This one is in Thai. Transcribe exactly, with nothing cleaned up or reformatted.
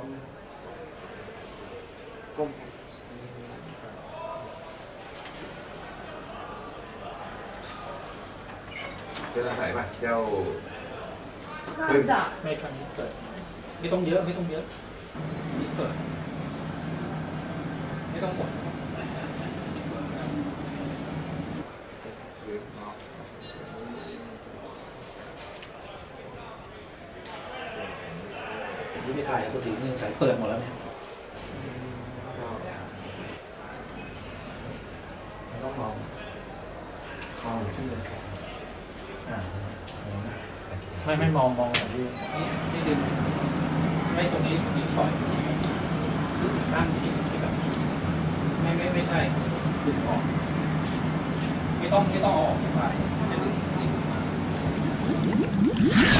มก้มเจ้าใส่ป่ะเจ้าน่าจะไม่ครั้งนี้เกิดไม่ต้องเยอะไม่ต้องเยอะนี่เกิดไม่ต้องหมดนี่ไม่ถ่ายปกตินี่ใส่เปิดหมดแล้วเนี่ยไม่ต้องมองมองที่มือแขนไม่ไม่มองมองแบบนี้นี่ดึงไม่ตรงนี้ตรงนี้ปล่อยข้างที่ที่แบบไม่ไม่ไม่ใช่ดึงออกไม่ต้องไม่ต้องเอาออกไปไม่ดึง